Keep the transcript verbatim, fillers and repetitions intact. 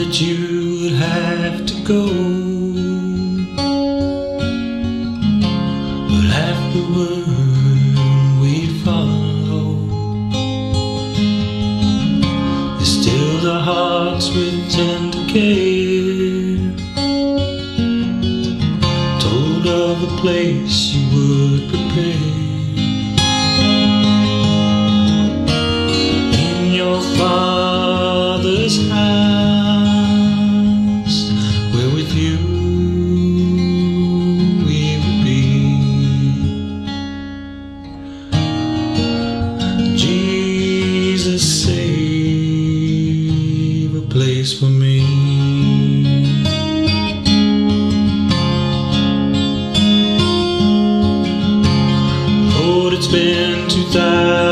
that you would have to go, but afterward we'd follow. You stilled our hearts with tender care, told of a place you would prepare. In your Father's house, where with you we would be. Jesus, save a place for me. Lord, it's been two thousand